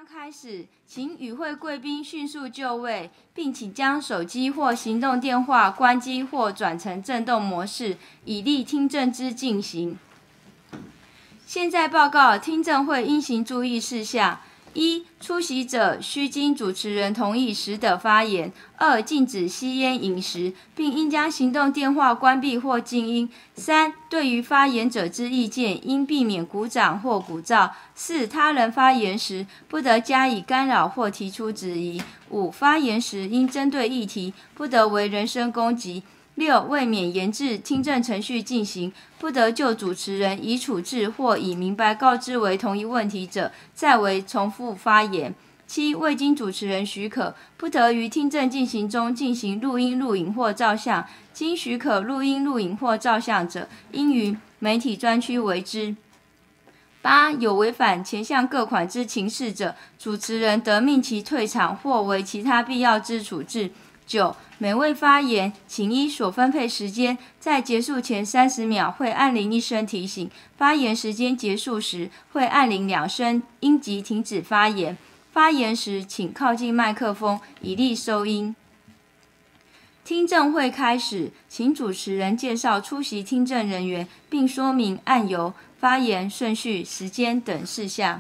将开始，请与会贵宾迅速就位，并请将手机或行动电话关机或转成震动模式，以利听证之进行。现在报告听证会应行注意事项：一、出席者须经主持人同意时得发言；二、禁止吸烟饮食，并应将行动电话关闭或静音；三、对于发言者之意见，应避免鼓掌或鼓噪；四、他人发言时不得加以干扰或提出质疑；五、发言时应针对议题，不得为人身攻击；六、为免延至听证程序进行，不得就主持人已处置或已明白告知为同一问题者，再为重复发言。七、未经主持人许可，不得于听证进行中进行录音、录影或照相。经许可录音、录影或照相者，应于媒体专区为之。八、有违反前项各款之情事者，主持人得命其退场或为其他必要之处置。九、每位发言，请依所分配时间，在结束前30秒会按铃1声提醒；发言时间结束时会按铃2声，应即停止发言。发言时请靠近麦克风，以利收音。听证会开始，请主持人介绍出席听证人员，并说明案由、发言顺序、时间等事项。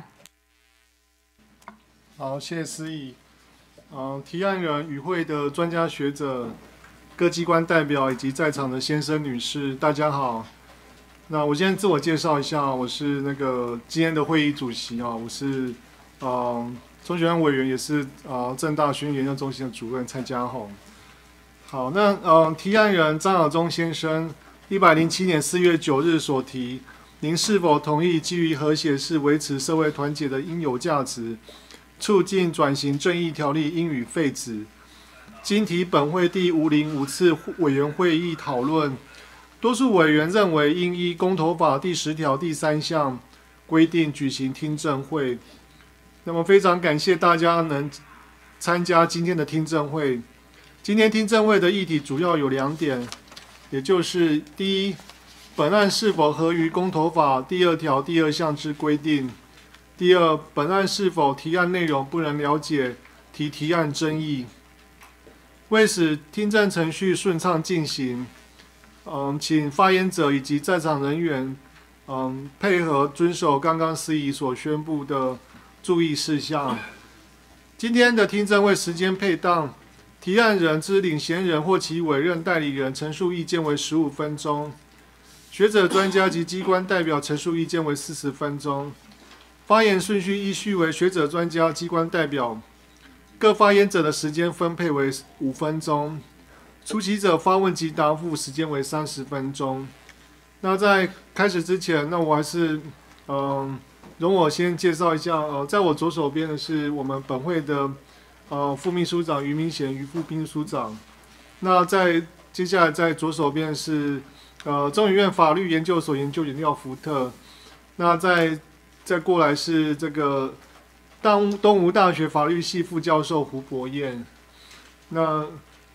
好，谢谢司仪。提案人与会的专家学者、各机关代表以及在场的先生女士，大家好。那我先自我介绍一下，我是今天的会议主席啊，我是中学院委员，也是政大学院研究中心的主任蔡家宏。好，那提案人张晓忠先生，107年4月9日所提，您是否同意基于和谐是维持社会团结的应有价值？促进转型正义条例应予废止。经提本会第505次委员会议讨论，多数委员认为应依公投法第10条第3项规定举行听证会。那么非常感谢大家能参加今天的听证会。今天听证会的议题主要有2点，也就是第一，本案是否合于公投法第2条第2项之规定。第二，本案是否提案内容不能了解，提案争议。为使听证程序顺畅进行，请发言者以及在场人员，配合遵守刚刚司仪所宣布的注意事项。今天的听证会时间配当，提案人之领衔人或其委任代理人陈述意见为15分钟，学者专家及机关代表陈述意见为40分钟。发言顺序依序为学者、专家、机关代表，各发言者的时间分配为5分钟，出席者发问及答复时间为30分钟。那在开始之前，那我还是容我先介绍一下，在我左手边的是我们本会的副秘书长于明贤于副秘书长。那接下来在左手边是中研院法律研究所研究员廖福特。那再过来是东吴大学法律系副教授胡博彦。那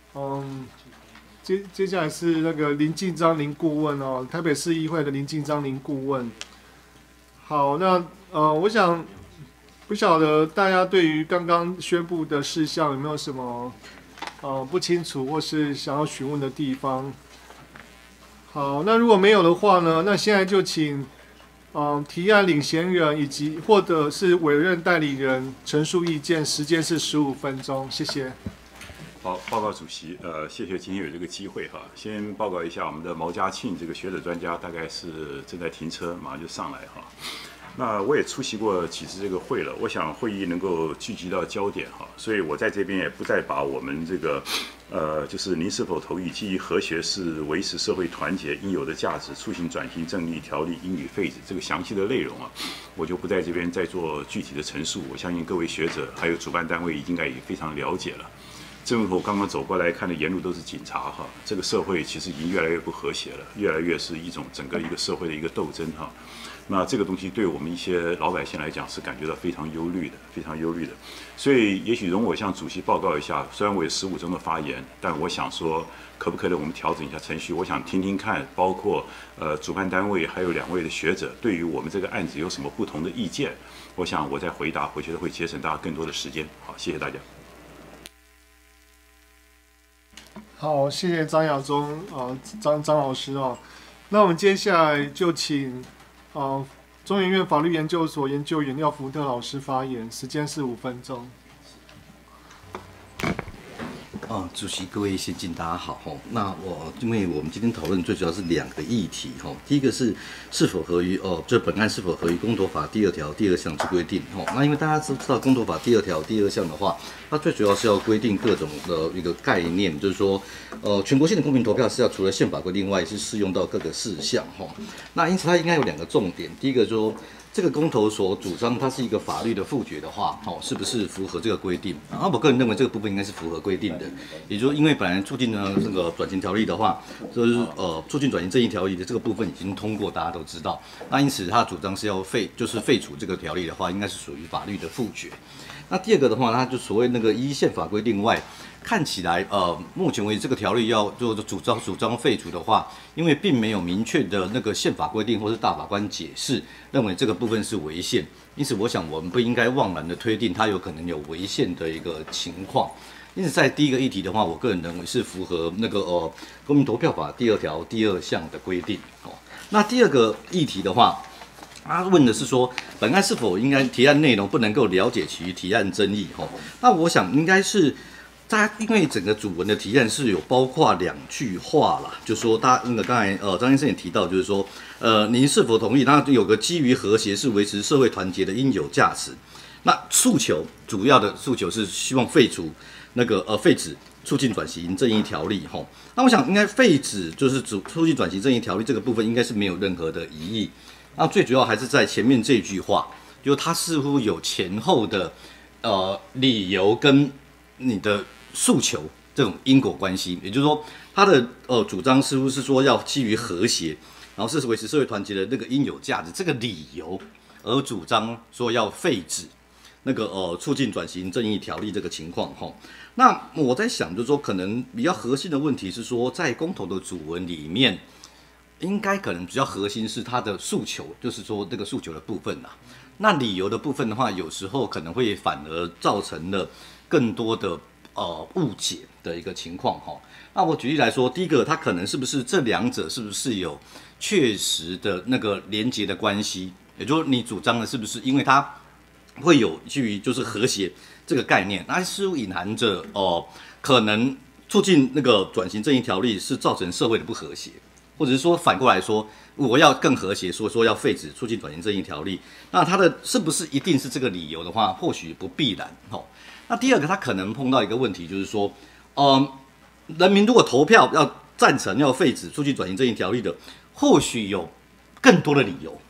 接下来是林进章林顾问哦，台北市议会的林进章林顾问。好，那我想不晓得大家对于刚刚宣布的事项有没有什么不清楚或是想要询问的地方？好，那如果没有的话呢，那现在就请提案领衔人以及或者是委任代理人陈述意见，时间是15分钟，谢谢。 好，报告主席，谢谢今天有这个机会哈。先报告一下我们的毛家庆这个学者专家，大概是正在停车，马上就上来哈。那我也出席过几次这个会了，我想会议能够聚集到焦点哈，所以我在这边也不再把我们就是您是否同意基于和谐是维持社会团结应有的价值，促进转型正义条例应予废止这个详细的内容啊，我就不在这边再做具体的陈述。我相信各位学者还有主办单位应该也非常了解了。 正如我刚刚走过来看的，沿路都是警察哈，这个社会其实已经越来越不和谐了，越来越是一种整个一个社会的一个斗争哈。那这个东西对我们一些老百姓来讲是感觉到非常忧虑的，非常忧虑的。所以也许容我向主席报告一下，虽然我有15钟的发言，但我想说，可不可以我们调整一下程序？我想听听看，包括主办单位还有2位的学者对于我们这个案子有什么不同的意见。我想我再回答，我觉得会节省大家更多的时间。好，谢谢大家。 好，谢谢张亚中张老师哦。那我们接下来就请中研院法律研究所研究员廖福特老师发言，时间是5分钟。 主席、各位先进，大家好。那因为我们今天讨论最主要是2个议题。第一个是否合于就本案是否合于公投法第2条第2项之规定。那因为大家都知道公投法第2条第2项的话，它最主要是要规定各种的一个概念，就是说全国性的公民投票是要除了宪法规定外，是适用到各个事项。那因此它应该有2个重点，第一个说，这个公投所主张它是一个法律的复决的话，是不是符合这个规定？我个人认为这个部分应该是符合规定的。也就是因为本来促进呢这个转型条例的话，就是促进转型正义条例的这个部分已经通过，大家都知道。那因此他主张是要废除这个条例的话，应该是属于法律的复决。那第2个的话，它就所谓那个依宪法规定外，看起来目前为止这个条例要就主张废除的话，因为并没有明确的那个宪法规定或是大法官解释，认为这个部分是违宪，因此我想我们不应该妄然的推定它有可能有违宪的一个情况。因此在第一个议题的话，我个人认为是符合那个公民投票法第2条第2项的规定。那第2个议题的话，他问的是说，本案是否应该提案内容不能够了解其提案争议？那我想应该是，因为整个主文的提案是有包括2句话啦，就说刚才张先生也提到，就是说您是否同意？那有个基于和谐是维持社会团结的应有价值。那主要的诉求是希望废除废止促进转型正义条例。那我想应该废止就是促进转型正义条例这个部分应该是没有任何的疑义。那最主要还是在前面这句话，就它似乎有前后的理由跟你的诉求这种因果关系，也就是说，他的主张似乎是说要基于和谐，然后是维持社会团结的那个应有价值这个理由，而主张说要废止那个促进转型正义条例这个情况哈。那我在想，就是说可能比较核心的问题是说，在公投的主文里面，应该可能比较核心是他的诉求，就是说这个诉求的部分啦。那理由的部分的话，有时候可能会反而造成了更多的误解的一个情况哈。那我举例来说，第一个，它可能是不是这2者是不是有确实的那个连结的关系？也就是你主张的是不是因为它会有基于就是和谐这个概念，那似乎隐含着可能促进那个转型正义条例是造成社会的不和谐，或者是说反过来说，我要更和谐，说要废止促进转型正义条例，那它的是不是一定是这个理由的话，或许不必然哈。那第二个，他可能碰到一个问题，就是说，人民如果投票要赞成要废止促进转型正义条例的，或许有更多的理由，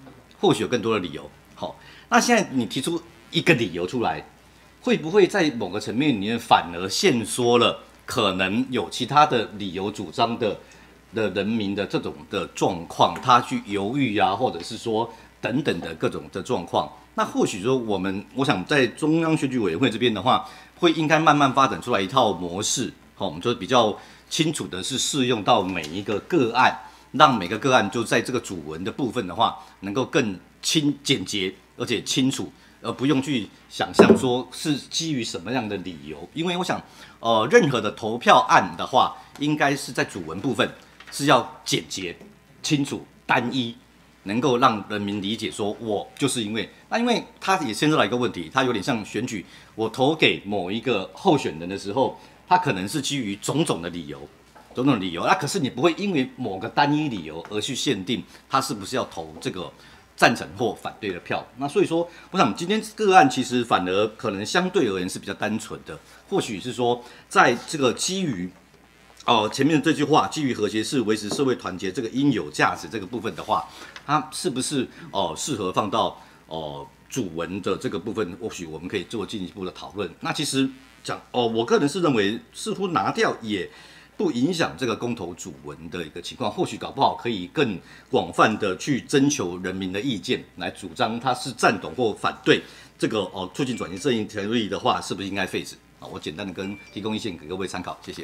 好，那现在你提出一个理由出来，会不会在某个层面里面反而限缩了可能有其他的理由主张的人民的这种的状况，他去犹豫啊，或者是说等等的各种的状况？那或许说我想在中央选举委员会这边的话，会应该慢慢发展出来一套模式，我们就比较清楚的是适用到每一个个案，让每个个案就在这个主文的部分的话，能够更简洁而且清楚，而不用去想象说是基于什么样的理由。因为我想，任何的投票案的话，应该是在主文部分是要简洁、清楚、单一。能够让人民理解说，我就是因为它也牵涉到一个问题，它有点像选举，我投给某一个候选人的时候，它可能是基于种种的理由，那可是你不会因为某个单一理由而去限定他是不是要投这个赞成或反对的票。那所以说，我想今天个案其实反而可能相对而言是比较单纯的，或许是说在这个基于前面的这句话，基于和谐是维持社会团结这个应有价值这个部分的话，它是不是适合放到主文的这个部分？或许我们可以做进一步的讨论。那其实讲我个人是认为似乎拿掉也不影响这个公投主文的一个情况，或许搞不好可以更广泛的去征求人民的意见，来主张他是赞同或反对这个促进转型正义条例的话，是不是应该废止？我简单的提供意见给各位参考，谢谢。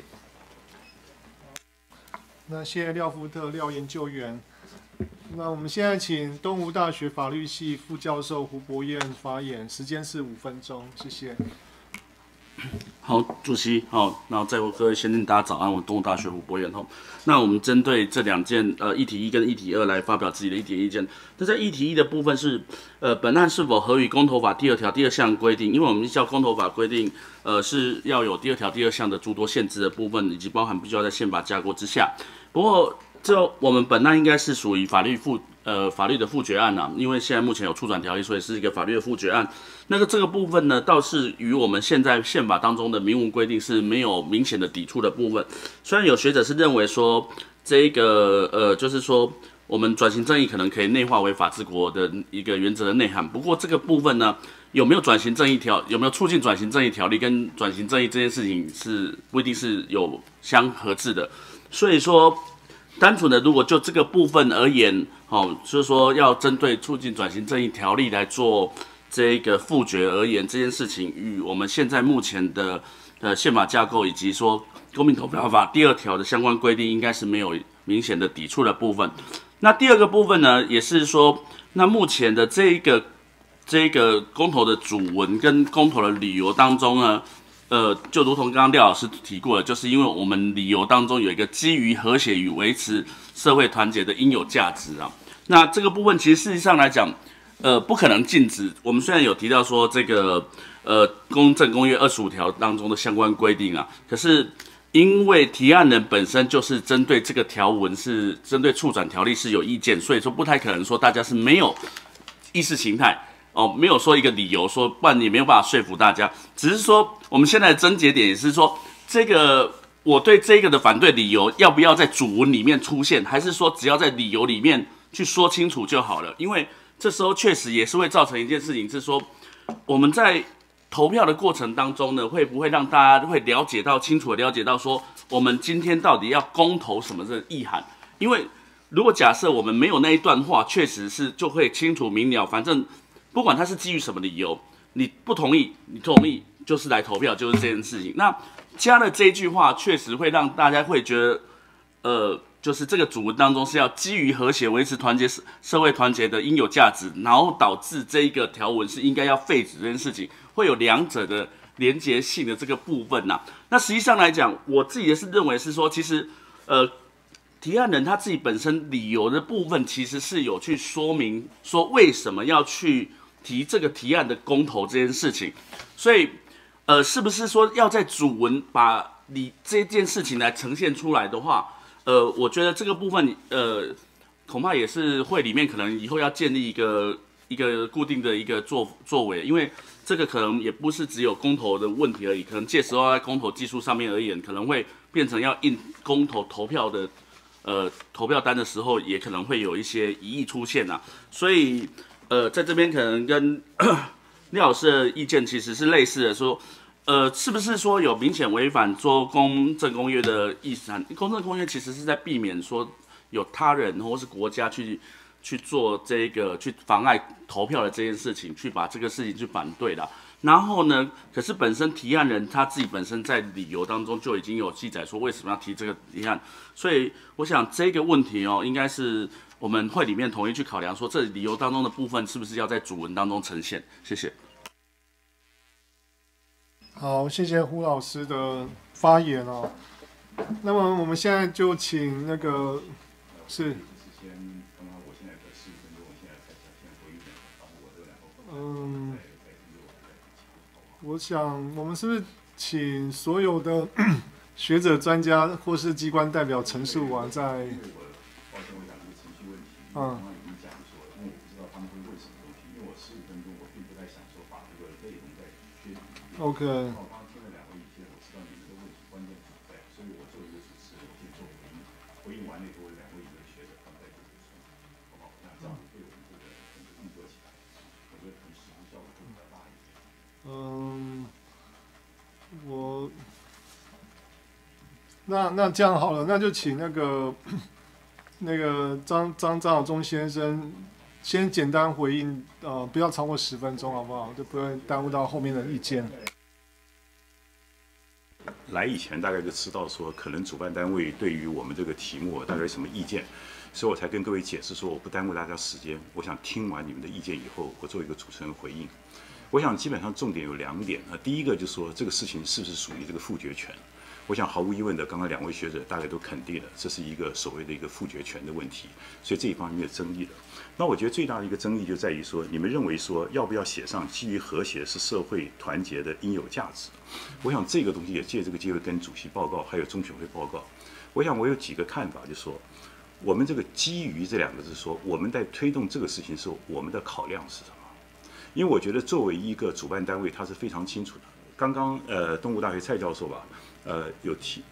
那谢谢廖福特廖研究员。那我们现在请东吴大学法律系副教授胡博彦发言，时间是5分钟，谢谢。 好，主席好，然后在座各位先进大家早安，我东吴大学胡博彦哈。那我们针对这2件议题1跟议题2来发表自己的一点意见。那在议题1的部分是本案是否合于公投法第2条第2项规定？因为我们依照公投法规定，是要有第2条第2项的诸多限制的部分，以及包含必须要在宪法架构之下。不过我们本案应该是属于法律的复决案因为现在目前有促转条例，所以是一个法律的复决案。那这个部分呢，倒是与我们现在宪法当中的明文规定是没有明显的抵触的部分。虽然有学者是认为说这个就是说我们转型正义可能可以内化为法治国的一个原则的内涵，不过这个部分呢，有没有促进转型正义条例跟转型正义这件事情是不一定是有相合致的，所以说。单纯的，如果就这个部分而言，就是说要针对促进转型正义条例来做这个复决而言，这件事情与我们现在目前的宪法架构以及说公民投票法第2条的相关规定，应该是没有明显的抵触的部分。那第2个部分呢，也是说，那目前的这个公投的主文跟公投的理由当中呢。就如同刚刚廖老师提过的，就是因为我们理由当中有一个基于和谐与维持社会团结的应有价值那这个部分其实事实上来讲，不可能禁止。我们虽然有提到说这个公政公约25条当中的相关规定可是因为提案人本身就是针对这个条文是针对促转条例是有意见，所以说不太可能说大家是没有意识形态。没有说一个理由说，不然也没有办法说服大家。只是说，我们现在的症结点也是说，我对这个的反对理由要不要在主文里面出现，还是说只要在理由里面去说清楚就好了？因为这时候确实也是会造成一件事情，是说我们在投票的过程当中呢，会不会让大家会清楚的了解到说，我们今天到底要公投什么的意涵？因为如果假设我们没有那一段话，确实是就会清楚明了，反正。不管他是基于什么理由，你不同意，你同意就是来投票，就是这件事情。那加了这一句话，确实会让大家会觉得，就是这个主文当中是要基于和谐、维持团结社会团结的应有价值，然后导致这一个条文是应该要废止这件事情，会有2者的连结性的这个部分那实际上来讲，我自己也是认为是说，其实提案人他自己本身理由的部分，其实是有去说明说为什么要去。提这个提案的公投这件事情，所以是不是说要在主文把你这件事情来呈现出来的话，我觉得这个部分恐怕也是会里面可能以后要建立一个固定的一个作为，因为这个可能也不是只有公投的问题而已，可能届时候在公投技术上面而言，可能会变成要印公投投票的投票单的时候，也可能会有一些疑义出现所以。在这边可能跟廖老师的意见其实是类似的，说，是不是说有明显违反说公政公约的意思？公政公约其实是在避免说有他人或是国家去做这个去妨碍投票的这件事情，去把这个事情去反对的。然后呢，可是本身提案人他自己本身在理由当中就已经有记载说为什么要提这个提案，所以我想这个问题应该是。我们会里面统一去考量，说这理由当中的部分是不是要在主文当中呈现？谢谢。 好，谢谢胡老师的发言那么我们现在就请那个是，我想我们是不是请所有的学者、专家或是机关代表陈述完再。OK。 那这样好了，那就请那个张晓忠先生先简单回应，不要超过10分钟，好不好？就不会耽误到后面的意见。 来以前大概就知道说，可能主办单位对于我们这个题目大概有什么意见，所以我才跟各位解释说，我不耽误大家时间。我想听完你们的意见以后，我做一个主持人回应。我想基本上重点有2点啊，第一个就是说这个事情是不是属于这个复决权？我想毫无疑问的，刚刚2位学者大概都肯定了，这是一个所谓的一个复决权的问题，所以这一方面没有争议的。那我觉得最大的一个争议就在于说，你们认为说要不要写上基于和谐是社会团结的应有价值？我想这个东西也借这个机会跟主席报告，还有中选会报告。我想我有几个看法，就是说我们这个基于这2个字说，我们在推动这个事情的时候，我们的考量是什么？因为我觉得作为一个主办单位，它是非常清楚的。刚刚东吴大学蔡教授吧，有提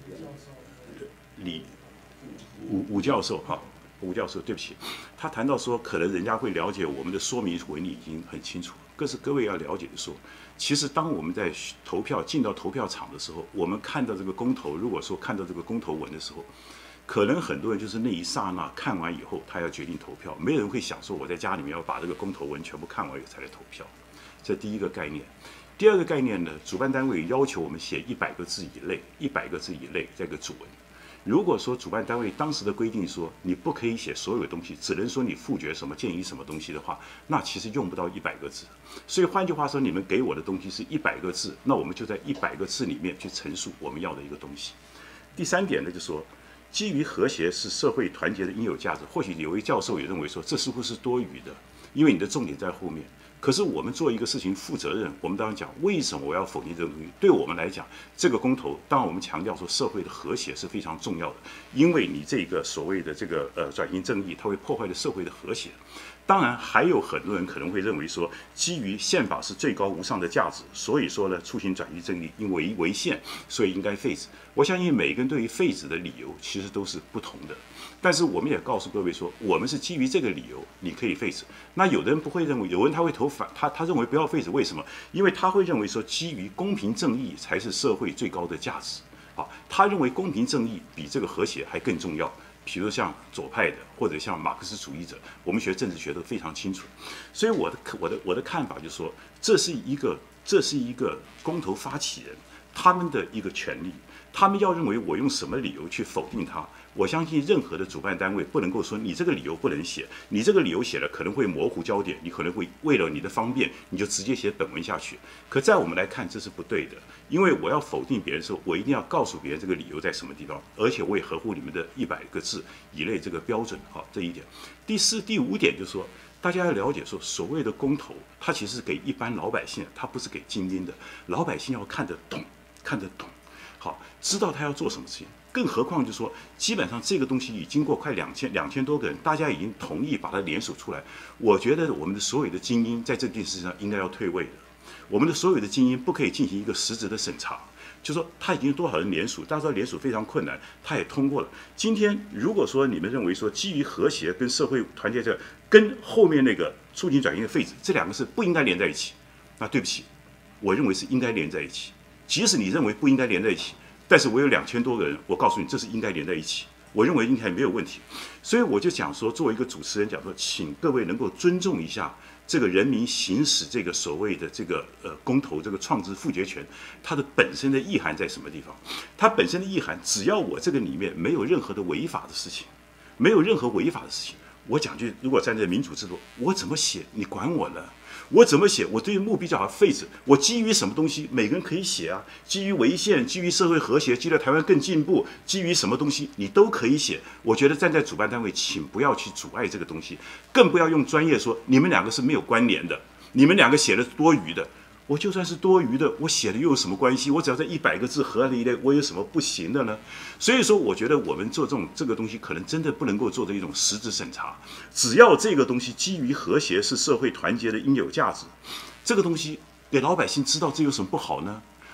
吴教授哈。吴教授，对不起，他谈到说，可能人家会了解我们的说明文已经很清楚，可是各位要了解的说，其实当我们在投票进到投票场的时候，我们看到这个公投，如果说看到这个公投文的时候，可能很多人就是那一刹那看完以后，他要决定投票，没有人会想说我在家里面要把这个公投文全部看完以后才来投票，这第一个概念。第二个概念呢，主办单位要求我们写100个字以内，100个字以内这个主文。如果说主办单位当时的规定说你不可以写所有东西，只能说你复决什么建议什么东西的话，那其实用不到100个字。所以换句话说，你们给我的东西是100个字，那我们就在100个字里面去陈述我们要的一个东西。第3点呢，就是说基于和谐是社会团结的应有价值。或许有位教授也认为说这似乎是多余的，因为你的重点在后面。可是我们做一个事情负责任，我们当然讲为什么我要否定这个东西？对我们来讲，这个公投，当然我们强调说社会的和谐是非常重要的，因为你这个所谓的这个转型正义，它会破坏了社会的和谐。当然，还有很多人可能会认为说，基于宪法是最高无上的价值，所以说呢，促行转型正义，因为违宪，所以应该废止。我相信每个人对于废止的理由其实都是不同的。但是我们也告诉各位说，我们是基于这个理由，你可以废止。那有的人不会认为，有人他会投反，他认为不要废止，为什么？因为他会认为说，基于公平正义才是社会最高的价值。啊，他认为公平正义比这个和谐还更重要。比如像左派的，或者像马克思主义者，我们学政治学都非常清楚。所以我的看法就是说，这是一个公投发起人他们的一个权利，他们要认为我用什么理由去否定他。我相信任何的主办单位不能够说你这个理由不能写，你这个理由写了可能会模糊焦点，你可能会为了你的方便，你就直接写本文下去。可在我们来看，这是不对的，因为我要否定别人的时候，我一定要告诉别人这个理由在什么地方，而且我也合乎你们的100个字以内这个标准。好，这一点。第4、第5点就是说，大家要了解说，所谓的公投，它其实是给一般老百姓，它不是给精英的。老百姓要看得懂，好，知道他要做什么事情。更何况就是说，基本上这个东西已经过快2000多个人，大家已经同意把它联署出来。我觉得我们的所有的精英在这件事上应该要退位的。我们的所有的精英不可以进行一个实质的审查，就说他已经多少人联署，大家知道联署非常困难，他也通过了。今天如果说你们认为说基于和谐跟社会团结这跟后面那个促进转型的废止这2个是不应该连在一起，那对不起，我认为是应该连在一起。即使你认为不应该连在一起，但是我有2000多个人，我告诉你这是应该连在一起，我认为应该没有问题。所以我就讲说，作为一个主持人讲说，请各位能够尊重一下这个人民行使这个所谓的这个公投这个创制复决权，它的本身的意涵在什么地方？它本身的意涵，只要我这个里面没有任何的违法的事情，没有任何违法的事情，我讲句，如果站在民主制度，我怎么写你管我呢？我怎么写？我对于目标叫废止。我基于什么东西？每个人可以写啊。基于违宪，基于社会和谐，基于台湾更进步，基于什么东西，你都可以写。我觉得站在主办单位，请不要去阻碍这个东西，更不要用专业说你们2个是没有关联的，你们2个写的是多余的。我就算是多余的，我写的又有什么关系？我只要在100个字合理的，我有什么不行的呢？所以说，我觉得我们做这个东西，可能真的不能够做的一种实质审查。只要这个东西基于和谐是社会团结的应有价值，这个东西给老百姓知道，这有什么不好呢？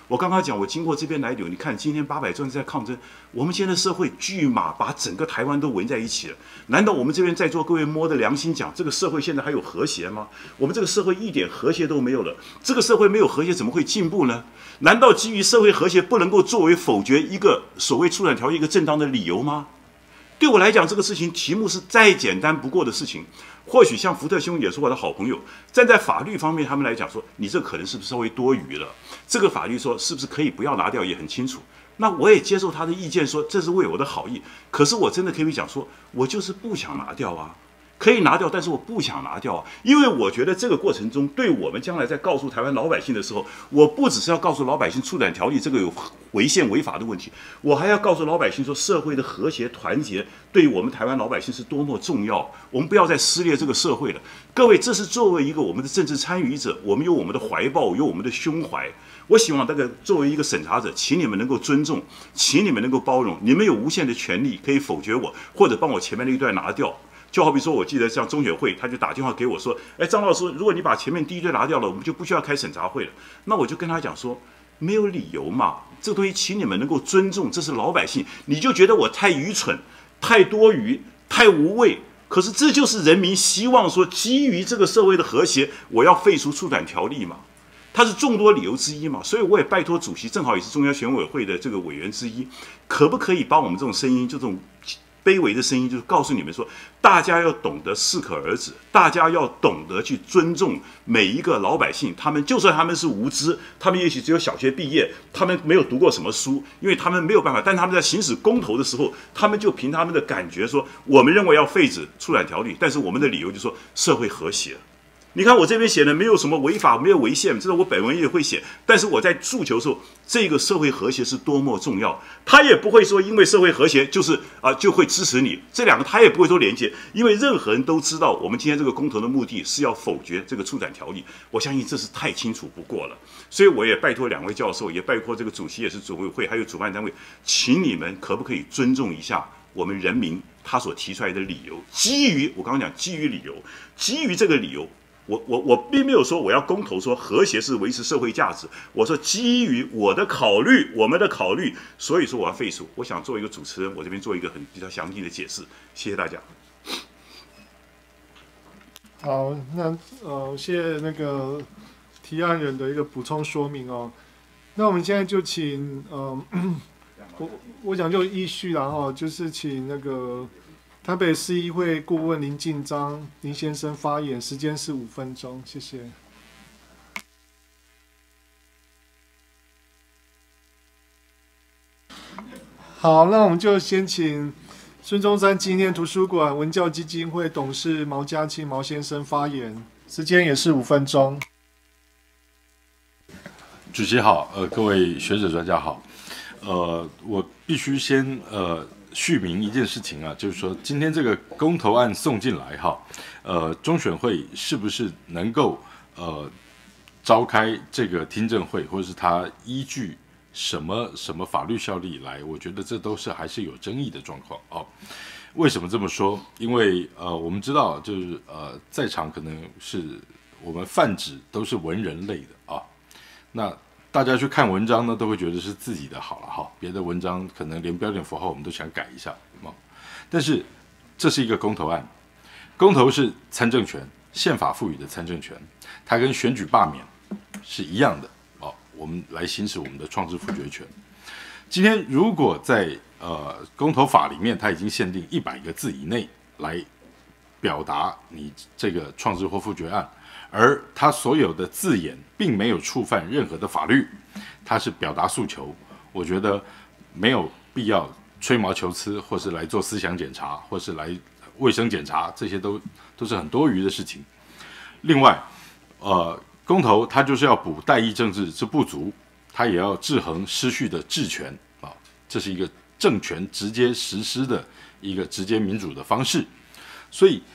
我刚刚讲，我经过这边来流，你看今天800壮士在抗争，我们现在社会巨马把整个台湾都围在一起了。难道我们这边在座各位摸着良心讲，这个社会现在还有和谐吗？我们这个社会一点和谐都没有了，这个社会没有和谐怎么会进步呢？难道基于社会和谐不能够作为否决一个所谓促转条约一个正当的理由吗？对我来讲，这个事情题目是再简单不过的事情。或许像福特兄也是我的好朋友，站在法律方面，他们来讲说，你这可能是不是稍微多余了？这个法律说是不是可以不要拿掉，也很清楚。那我也接受他的意见，说这是为我的好意。可是我真的可以讲说，我就是不想拿掉啊。可以拿掉，但是我不想拿掉啊，因为我觉得这个过程中，对我们将来在告诉台湾老百姓的时候，我不只是要告诉老百姓促转条例这个有违宪违法的问题，我还要告诉老百姓说，社会的和谐团结对于我们台湾老百姓是多么重要。我们不要再撕裂这个社会了。各位，这是作为一个我们的政治参与者，我们有我们的怀抱，有我们的胸怀。我希望这个作为一个审查者，请你们能够尊重，请你们能够包容，你们有无限的权利可以否决我，或者帮我前面那一段拿掉。就好比说，我记得像中选会，他就打电话给我说：“哎，张老师，如果你把前面第一堆拿掉了，我们就不需要开审查会了。”那我就跟他讲说，没有理由嘛，这个东西请你们能够尊重，这是老百姓。你就觉得我太愚蠢、太多余、太无谓，可是这就是人民希望说，基于这个社会的和谐，我要废除促转条例嘛。它是众多理由之一嘛，所以我也拜托主席，正好也是中央选委会的这个委员之一，可不可以把我们这种声音，就这种卑微的声音，就是告诉你们说，大家要懂得适可而止，大家要懂得去尊重每一个老百姓。他们就算他们是无知，他们也许只有小学毕业，他们没有读过什么书，因为他们没有办法。但他们在行使公投的时候，他们就凭他们的感觉说，我们认为要废止促转条例，但是我们的理由就是说社会和谐。你看我这边写的没有什么违法，没有违宪，这是我本文也会写。但是我在诉求的时候，这个社会和谐是多么重要，他也不会说因为社会和谐就是就会支持你，这两个他也不会说连接，因为任何人都知道我们今天这个公投的目的是要否决这个促转条例，我相信这是太清楚不过了。所以我也拜托两位教授，也拜托这个主席也是组委会，还有主办单位，请你们可不可以尊重一下我们人民他所提出来的理由？基于我刚刚讲基于理由，基于这个理由。我并没有说我要公投说和谐是维持社会价值，我说基于我的考虑，我们的考虑，所以说我要废除。我想做一个主持人，我这边做一个比较详细的解释，谢谢大家。 好，那谢谢那个提案人的一个补充说明哦。那我们现在就请我想就依序然后就是请那个台北市议会顾问林进章林先生发言，时间是5分钟，谢谢。好，那我们就先请孙中山纪念图书馆文教基金会董事毛家庆毛先生发言，时间也是5分钟。 主席好，各位学者专家好，我必须先续明一件事情啊，就是说今天这个公投案送进来哈，中选会是不是能够召开这个听证会，或者是他依据什么法律效力来？我觉得这都是还是有争议的状况哦。为什么这么说？因为我们知道，就是在场可能是我们泛指都是文人类的啊，那大家去看文章呢，都会觉得是自己的好了哈，别的文章可能连标点符号我们都想改一下啊。但是这是一个公投案，公投是参政权，宪法赋予的参政权，它跟选举罢免是一样的哦。我们来行使我们的创制复决权。今天如果在公投法里面，它已经限定100个字以内来表达你这个创制或复决案。而他所有的字眼并没有触犯任何的法律，他是表达诉求，我觉得没有必要吹毛求疵，或是来做思想检查，或是来卫生检查，这些都是很多余的事情。另外，公投它就是要补代议政治之不足，它也要制衡失序的治权啊，这是一个政权直接实施的一个直接民主的方式，所以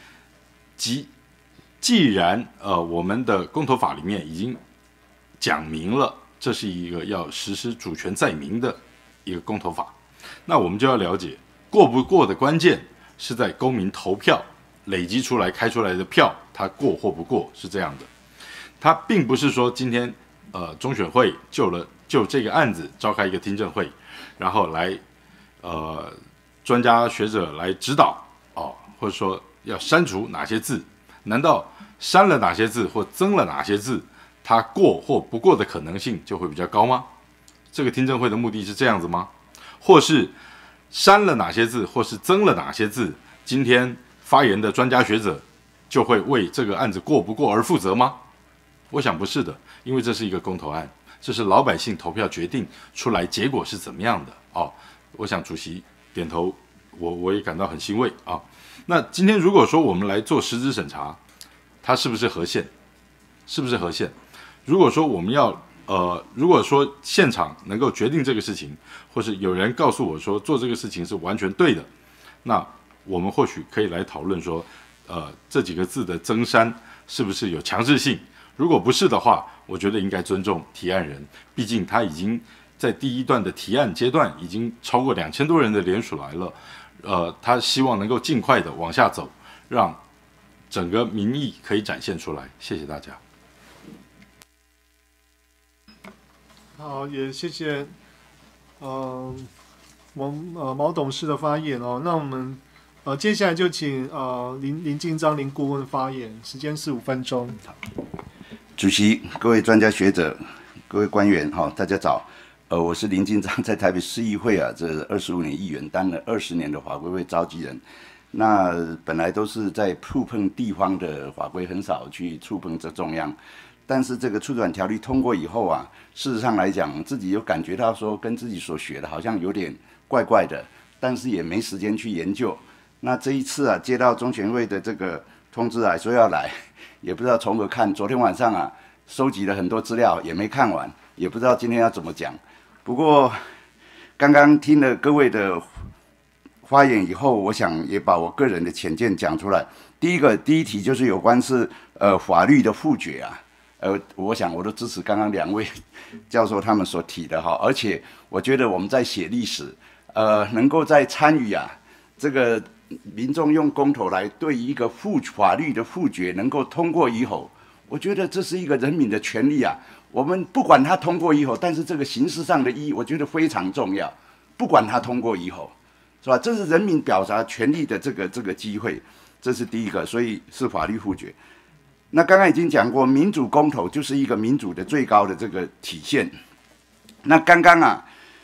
既然我们的公投法里面已经讲明了，这是一个要实施主权在民的一个公投法，那我们就要了解过不过的关键是在公民投票累积出来开出来的票，它过或不过是这样的。它并不是说今天中选会就了就这个案子召开一个听证会，然后来专家学者来指导或者说要删除哪些字？难道删了哪些字或增了哪些字，它过或不过的可能性就会比较高吗？这个听证会的目的是这样子吗？或是删了哪些字，或是增了哪些字，今天发言的专家学者就会为这个案子过不过而负责吗？我想不是的，因为这是一个公投案，这是老百姓投票决定出来结果是怎么样的我想主席点头，我也感到很欣慰那今天如果说我们来做实质审查，它是不是合宪？是不是合宪？如果说我们要如果说现场能够决定这个事情，或是有人告诉我说做这个事情是完全对的，那我们或许可以来讨论说，这几个字的增删是不是有强制性？如果不是的话，我觉得应该尊重提案人，毕竟他已经在第一段的提案阶段已经超过2000多人的联署来了。他希望能够尽快的往下走，让整个民意可以展现出来。谢谢大家。 好，也谢谢毛董事的发言那我们接下来就请林进章林顾问发言，时间是5分钟。 主席、各位专家学者、各位官员大家早。我是林进章，在台北市议会这25年议员，当了20年的法规会召集人。那本来都是在触碰地方的法规，很少去触碰这中央。但是这个促转条例通过以后事实上来讲，自己有感觉到说跟自己所学的好像有点怪怪的，但是也没时间去研究。那这一次接到中选会的这个通知说要来，也不知道从何看。昨天晚上收集了很多资料，也没看完，也不知道今天要怎么讲。不过，刚刚听了各位的发言以后，我想也把我个人的浅见讲出来。第一题就是有关是法律的复决我想我都支持刚刚2位教授他们所提的而且我觉得我们在写历史，能够在参与这个民众用公投来对一个法律的复决能够通过以后，我觉得这是一个人民的权利我们不管它通过以后，但是这个形式上的意义，我觉得非常重要。不管它通过以后，是吧？这是人民表达权利的这个机会，这是第一个，所以是法律复决。那刚刚已经讲过，民主公投就是一个民主的最高的这个体现。那刚刚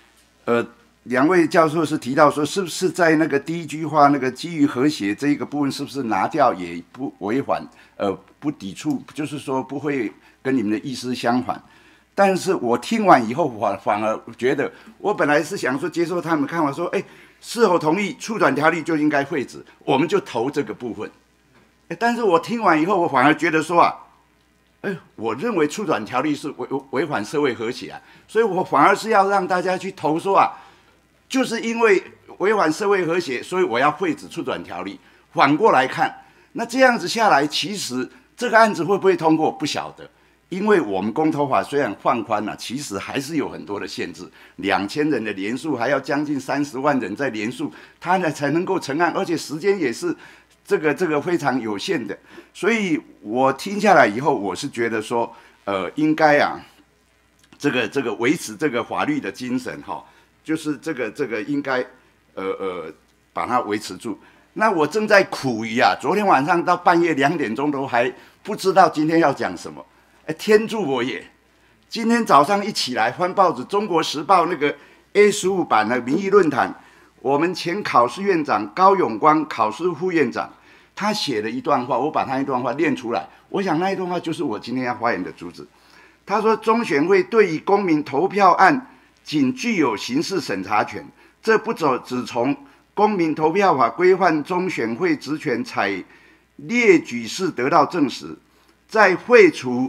2位教授是提到说，是不是在那个第一句话那个基于和谐这一个部分，是不是拿掉也不违反不抵触，就是说不会跟你们的意思相反。但是我听完以后反而觉得，我本来是想说接受他们看法说，是否同意促转条例就应该废止，我们就投这个部分。但是我听完以后，我反而觉得说我认为促转条例是违反社会和谐所以我反而是要让大家去投说就是因为违反社会和谐，所以我要废止促转条例。反过来看，那这样子下来，其实这个案子会不会通过不晓得，因为我们公投法虽然放宽其实还是有很多的限制，2000人的联署，还要将近30万人在联署，他才能够成案，而且时间也是这个非常有限的。所以我听下来以后，我是觉得说，应该这个维持这个法律的精神就是这个应该把它维持住。那我正在苦于昨天晚上到半夜2点钟都还不知道今天要讲什么。天助我也！今天早上一起来翻报纸，《中国时报》那个 A15版的民意论坛，我们前考试院长高永光考试副院长，他写了一段话，我把他一段话念出来。我想那一段话就是我今天要发言的主旨。他说，中选会对于公民投票案仅具有刑事审查权，这不只从公民投票法规范中选会职权采列举式得到证实，在废除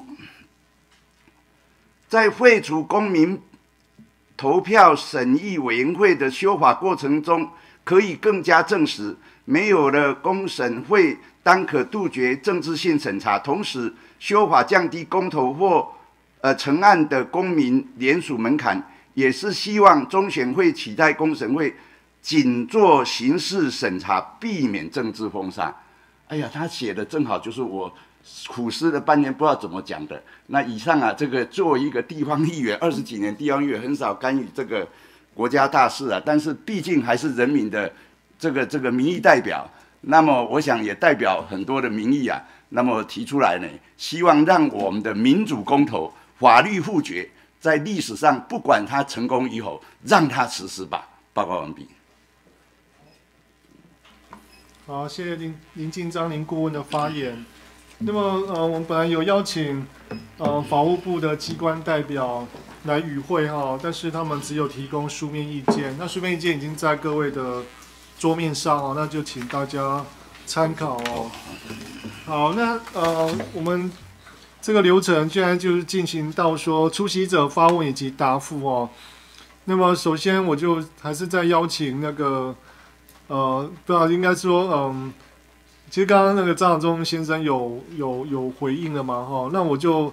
公民投票审议委员会的修法过程中，可以更加证实，没有了公审会当可杜绝政治性审查，同时修法降低公投或成案的公民联署门槛，也是希望中选会取代公审会，仅做刑事审查，避免政治封杀。他写的正好就是我苦思了半天，不知道怎么讲的。那以上啊，这个作为一个地方议员，20几年地方议员很少干预这个国家大事啊，但是毕竟还是人民的这个民意代表。那么我想也代表很多的民意啊，那么提出来呢，希望让我们的民主公投、法律复决，在历史上不管它成功与否，让它实施吧。报告完毕。 好，谢谢林进章林顾问的发言。那么我们本来有邀请法务部的机关代表来与会哈，但是他们只有提供书面意见。那书面意见已经在各位的桌面上哦，那就请大家参考哦。好，那我们这个流程现在就是进行到说出席者发问以及答复哦。那么首先我就还是再邀请那个不知道应该说其实刚刚那个张亚中先生有回应了嘛哈，那我就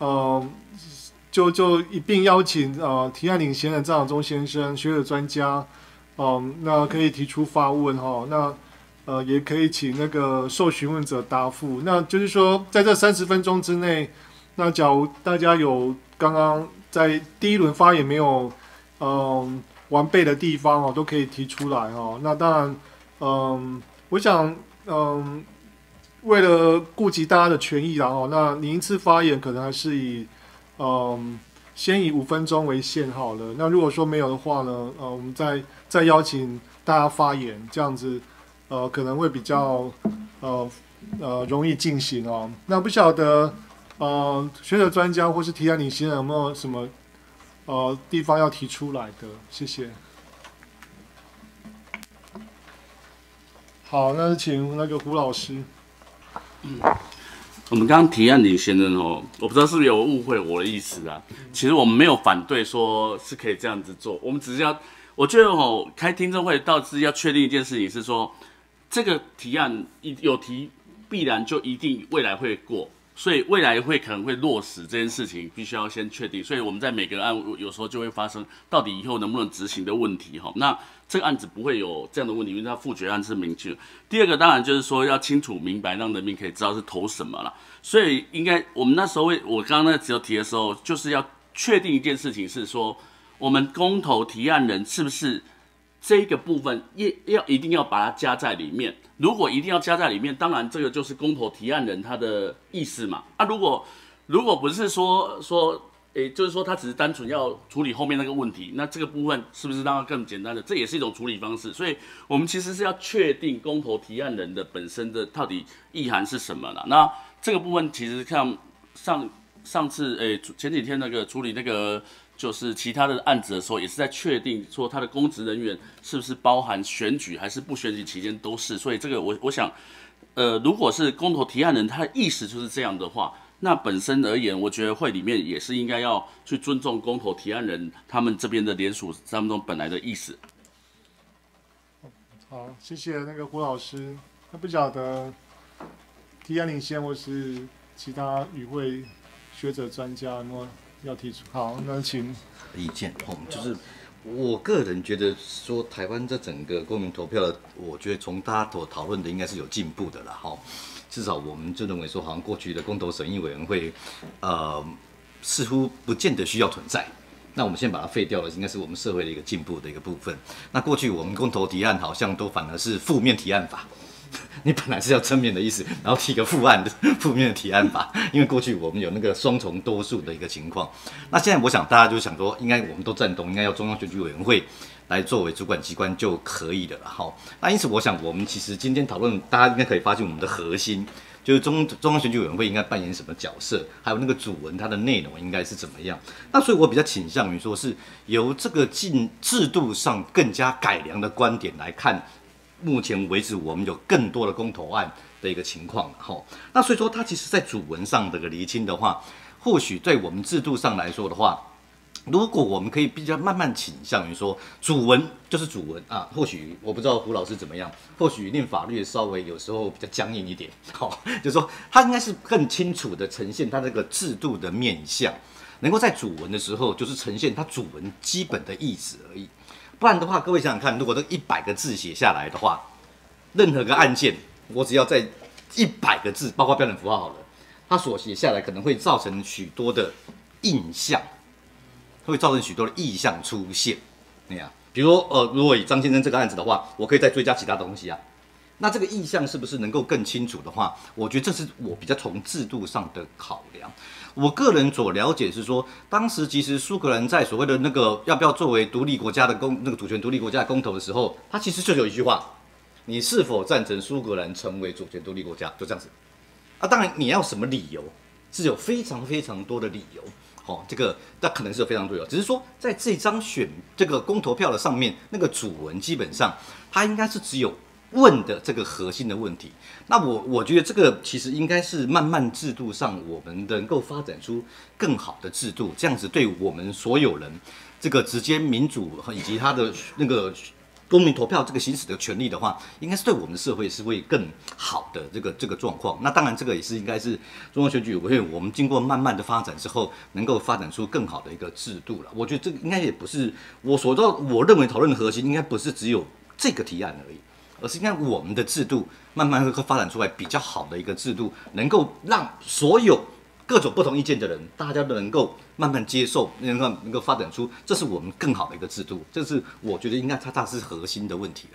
一并邀请提案领衔的张亚中先生学者专家那可以提出发问哈，那也可以请那个受询问者答复。那就是说在这30分钟之内，那假如大家有刚刚在第一轮发言没有完备的地方哦，都可以提出来哦。那当然我想为了顾及大家的权益啦哦，那您一次发言可能还是先以5分钟为限好了。那如果说没有的话呢，我们再邀请大家发言，这样子可能会比较容易进行哦。那不晓得学者专家或是提案领衔人有没有什么地方要提出来的？谢谢。好，那请那个胡老师。 我们刚刚提案领衔人哦，我不知道是不是有误会我的意思啊。其实我们没有反对说是可以这样子做，我们只是要，我觉得开听证会倒是要确定一件事情，是说这个提案有提，必然就一定未来会过。所以未来可能会落实这件事情，必须要先确定。所以我们在每个案有时候就会发生，到底以后能不能执行的问题哈。那这个案子不会有这样的问题，因为它复决案是明确。第二个当然就是说要清楚明白，让人民可以知道是投什么了。所以应该我们那时候我刚刚那只有提的时候，就是要确定一件事情是说，我们公投提案人是不是这个部分一定要把它加在里面。如果一定要加在里面，当然这个就是公投提案人他的意思嘛。如果不是说，就是说他只是单纯要处理后面那个问题，那这个部分是不是让它更简单的？这也是一种处理方式。所以我们其实是要确定公投提案人的本身的到底意涵是什么了。那这个部分其实像上次前几天那个处理那个。就是其他的案子的时候，也是在确定说他的公职人员是不是包含选举还是不选举期间都是，所以这个我想，如果是公投提案人他的意思就是这样的话，那本身而言，我觉得会里面也是应该要去尊重公投提案人他们这边的联署当中本来的意思。 好，谢谢那个胡老师。那不晓得提案领衔或是其他与会学者专家有没有要提出？好，那请意见就是我个人觉得说，台湾这整个公民投票的，我觉得从大家所讨论的应该是有进步的啦哈。至少我们就认为说，好像过去的公投审议委员会，似乎不见得需要存在。那我们先把它废掉了，应该是我们社会的一个进步的一个部分。那过去我们公投提案好像都反而是负面提案法。你本来是要正面的意思，然后提个负面的提案法，因为过去我们有那个双重多数的一个情况。那现在我想大家就想说，应该我们都赞同，应该要中央选举委员会来作为主管机关就可以了哈。那因此我想我们其实今天讨论，大家应该可以发现我们的核心就是中央选举委员会应该扮演什么角色，还有那个主文它的内容应该是怎么样。那所以我比较倾向于说是由这个制度上更加改良的观点来看。目前为止，我们有更多的公投案的一个情况，那所以说，它其实在主文上的厘清的话，或许在我们制度上来说的话，如果我们可以比较慢慢倾向于说，主文就是主文啊，或许我不知道胡老师怎么样，或许念法律稍微有时候比较僵硬一点，就是说它应该是更清楚的呈现它这个制度的面向，能够在主文的时候就是呈现它主文基本的意思而已。不然的话，各位想想看，如果这100个字写下来的话，任何个案件，我只要在100个字，包括标点符号好了， 他所写下来可能会造成许多的印象，会造成许多的意象出现。那样，比如说如果以张先生这个案子的话，我可以再追加其他东西啊。那这个意向是不是能够更清楚的话，我觉得这是我比较从制度上的考量。我个人所了解是说，当时其实苏格兰在所谓的那个要不要作为独立国家的那个主权独立国家的公投的时候，它其实就有一句话：你是否赞成苏格兰成为主权独立国家？就这样子。啊，当然你要什么理由，是有非常非常多的理由。这个那可能是有非常多的理由，只是说在这张这个公投票的上面，那个主文基本上它应该是只有问的这个核心的问题。那我觉得这个其实应该是慢慢制度上我们能够发展出更好的制度，这样子对我们所有人这个直接民主以及他的那个公民投票这个行使的权利的话，应该是对我们的社会是会更好的这个状况。那当然这个也是应该是中央选举委员会我们经过慢慢的发展之后，能够发展出更好的一个制度了。我觉得这个应该也不是我认为讨论的核心，应该不是只有这个提案而已。而是应该我们的制度慢慢会发展出来比较好的一个制度，能够让所有各种不同意见的人，大家都能够慢慢接受，能够发展出这是我们更好的一个制度。这是我觉得应该它是核心的问题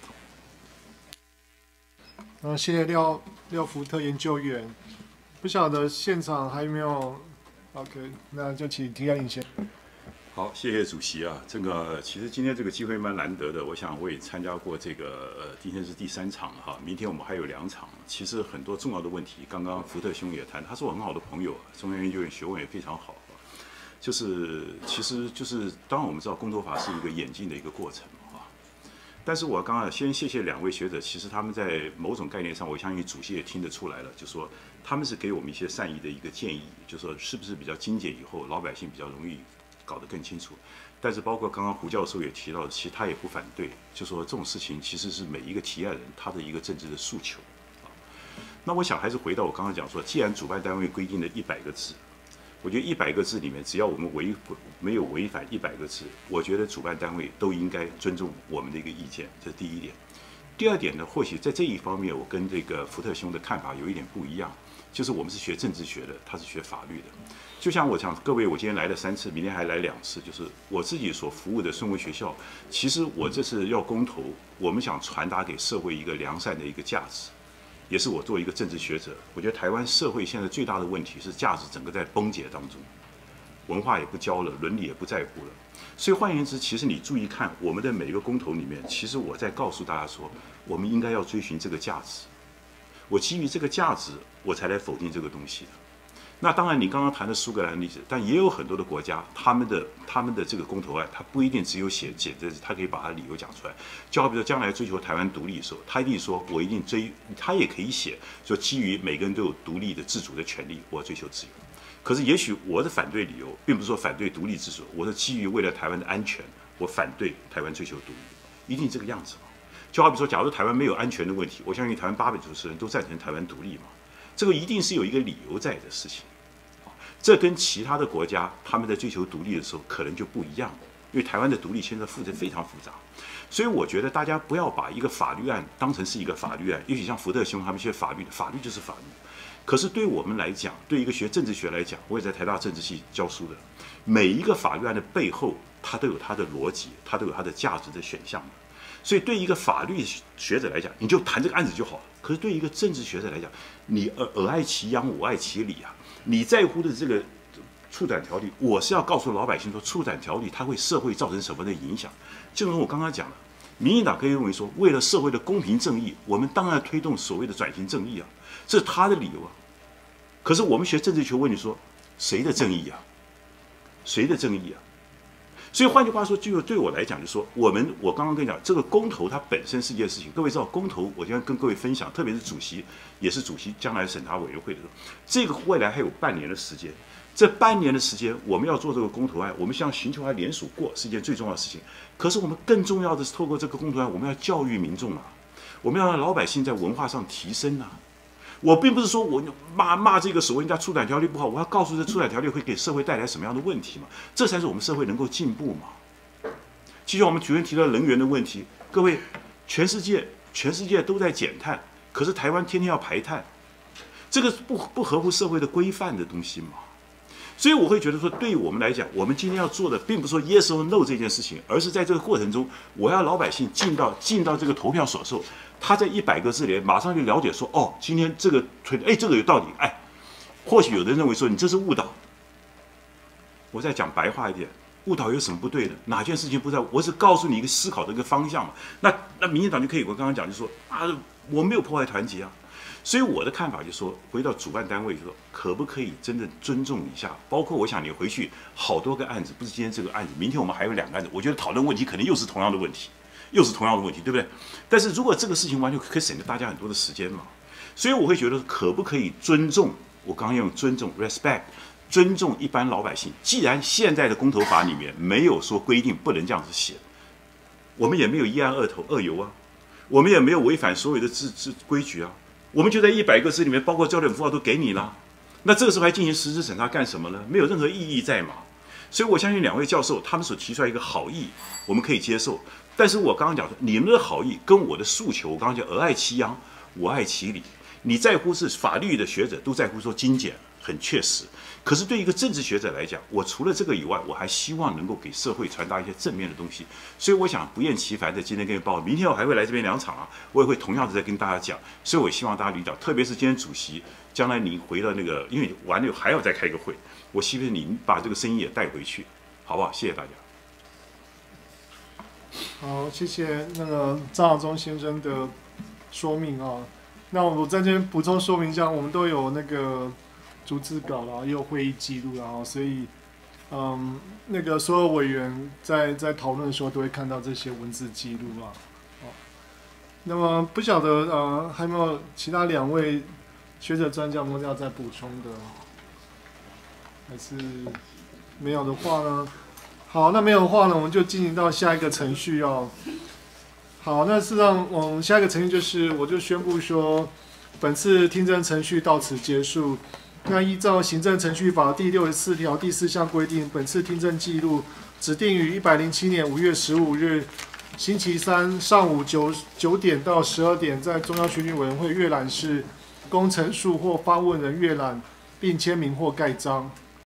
啦。 谢谢廖福特研究员。不晓得现场还有没有 ？OK， 那就请提案领先。 好，谢谢主席啊。这个其实今天这个机会蛮难得的，我想我也参加过这个今天是第3场哈，明天我们还有2场。其实很多重要的问题，刚刚福特兄也谈，他是我很好的朋友，中央研究院学问也非常好。其实当然我们知道公投法是一个演进的一个过程啊。但是我刚刚先谢谢2位学者，其实他们在某种概念上，我相信主席也听得出来了，就说他们是给我们一些善意的一个建议，就说是不是比较精简以后，老百姓比较容易搞得更清楚。但是包括刚刚胡教授也提到的，其实他也不反对，就说这种事情其实是每一个提案人他的一个政治的诉求。那我想还是回到我刚刚讲说，既然主办单位规定了100个字，我觉得100个字里面，只要我们没有违反100个字，我觉得主办单位都应该尊重我们的一个意见，这是第一点。第二点呢，或许在这一方面，我跟这个福特兄的看法有一点不一样，就是我们是学政治学的，他是学法律的。就像我讲，各位，我今天来了3次，明天还来2次，就是我自己所服务的顺文学校，其实我这次要公投，我们想传达给社会一个良善的一个价值，也是我作为一个政治学者，我觉得台湾社会现在最大的问题是价值整个在崩解当中，文化也不教了，伦理也不在乎了。所以换言之，其实你注意看我们的每一个公投里面，其实我在告诉大家说，我们应该要追寻这个价值。我基于这个价值，我才来否定这个东西的。那当然，你刚刚谈的苏格兰例子，但也有很多的国家，他们的这个公投案，他不一定只有写着，他可以把他的理由讲出来。就好比说，将来追求台湾独立的时候，他一定说，我一定他也可以写说，基于每个人都有独立的自主的权利，我要追求自由。可是，也许我的反对理由，并不是说反对独立自主，我是基于为了台湾的安全，我反对台湾追求独立，一定这个样子嘛？就好比说，假如台湾没有安全的问题，我相信台湾890人都赞成台湾独立嘛，这个一定是有一个理由在的事情。这跟其他的国家他们在追求独立的时候可能就不一样，因为台湾的独立现在非常复杂，所以我觉得大家不要把一个法律案当成是一个法律案，也许像福特兄他们学法律的，法律就是法律。可是对我们来讲，对一个学政治学来讲，我也在台大政治系教书的，每一个法律案的背后，它都有它的逻辑，它都有它的价值的选项的。所以对一个法律学者来讲，你就谈这个案子就好了。可是对一个政治学者来讲，你尔爱其羊，我爱其理啊。你在乎的这个促转条例，我是要告诉老百姓说，促转条例它会社会造成什么的影响。正如我刚刚讲的，民进党可以认为说，为了社会的公平正义，我们当然推动所谓的转型正义啊，这是他的理由啊。可是我们学政治学问你说，谁的正义啊？谁的正义啊？所以换句话说，就对我来讲，就是说我刚刚跟你讲，这个公投它本身是一件事情。各位知道，公投我今天跟各位分享，特别是主席，也是主席将来审查委员会的时候，这个未来还有半年的时间。这半年的时间，我们要做这个公投案，我们想寻求它联署过是一件最重要的事情。可是我们更重要的是，透过这个公投案，我们要教育民众啊，我们要让老百姓在文化上提升啊。我并不是说我骂这个所谓人家促转条例不好，我要告诉这促转条例会给社会带来什么样的问题嘛？这才是我们社会能够进步嘛。就像我们昨天提到能源的问题，各位，全世界都在减碳，可是台湾天天要排碳， 这个不合乎社会的规范的东西嘛。所以我会觉得说，对于我们来讲，我们今天要做的，并不是说 yes or no 这件事情，而是在这个过程中，我要老百姓进到这个投票所的时候，他在100个字里马上就了解说，哦，今天这个这个有道理，哎，或许有的人认为说你这是误导。我再讲白话一点，误导有什么不对的？哪件事情不对？我只告诉你一个思考的一个方向嘛。那民进党就可以，我刚刚讲就说啊，我没有破坏团结啊。所以我的看法就是说，回到主办单位说，可不可以真正尊重一下？包括我想你回去好多个案子，不是今天这个案子，明天我们还有2个案子，我觉得讨论问题可能又是同样的问题，对不对？但是如果这个事情完全可以省得大家很多的时间嘛，所以我会觉得可不可以尊重？我刚刚用尊重 respect。尊重一般老百姓。既然现在的公投法里面没有说规定不能这样子写，我们也没有一案二游啊，我们也没有违反所有的规矩啊，我们就在100个字里面，包括焦点符号都给你了。那这个时候还进行实质审查干什么呢？没有任何意义在嘛。所以我相信2位教授他们所提出来一个好意，我们可以接受。但是我刚刚讲说，你们的好意跟我的诉求，我刚刚讲俄爱其扬，我爱其理。你在乎是法律的学者都在乎说精简，很确实。可是对一个政治学者来讲，我除了这个以外，我还希望能够给社会传达一些正面的东西。所以我想不厌其烦的今天跟你报，明天我还会来这边2场啊，我也会同样的在跟大家讲。所以我希望大家理解，特别是今天主席，将来你回到那个，因为完了还要再开个会，我希望你把这个声音也带回去，好不好？谢谢大家。 好，谢谢那个张亚中先生的说明啊。那我在这边补充说明一下，我们都有那个逐字稿啦，也有会议记录啦，所以那个所有委员在讨论的时候都会看到这些文字记录啊。那么不晓得还有没有其他2位学者专家有没有要再补充的？还是没有的话呢？好，那没有的话呢，我们就进行到下一个程序哦。好，那事实上我们下一个程序就是，我就宣布说，本次听证程序到此结束。那依照行政程序法第64条第4项规定，本次听证记录指定于107年5月15日星期三上午9点到12点，在中央选举委员会阅览室供陈述或发问人阅览，并签名或盖章。